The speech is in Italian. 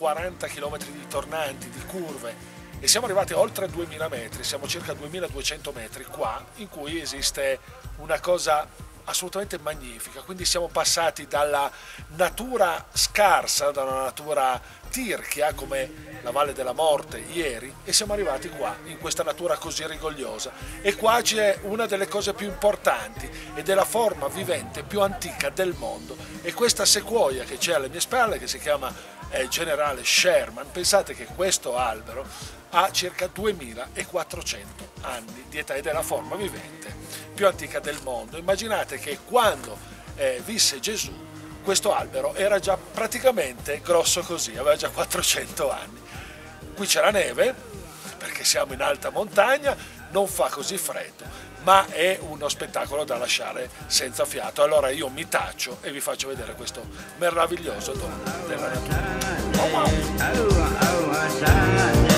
40 km di tornanti, di curve, e siamo arrivati a oltre 2000 metri, siamo circa 2200 metri qua, in cui esiste una cosa assolutamente magnifica. Quindi siamo passati dalla natura scarsa, da una natura tirchia come la Valle della Morte ieri, e siamo arrivati qua in questa natura così rigogliosa. E qua c'è una delle cose più importanti ed è la forma vivente più antica del mondo, e questa sequoia che c'è alle mie spalle, che si chiama Generale Sherman. Pensate che questo albero ha circa 2400 anni di età ed è la forma vivente più antica del mondo. Immaginate che quando visse Gesù questo albero era già praticamente grosso così, aveva già 400 anni. Qui c'è la neve perché siamo in alta montagna, non fa così freddo, ma è uno spettacolo da lasciare senza fiato. Allora io mi taccio e vi faccio vedere questo meraviglioso dono della natura. Wow, wow.